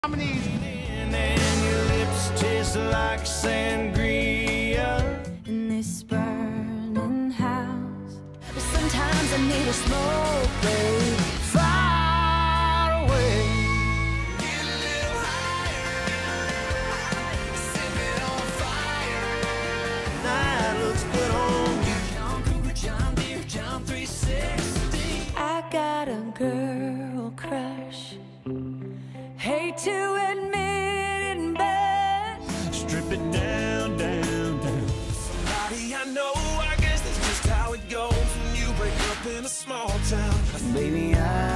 Nominees. And your lips taste like sangria in this burning house. But sometimes I need a smoke break. far away. Get a little higher, set it on fire. Night looks good on you. John Cougar, John Deere, John 360. I got a girl crush. Hate to admit it, but Strip it down, down, down. Somebody I know, I guess that's just how it goes when you break up in a small town. Baby, I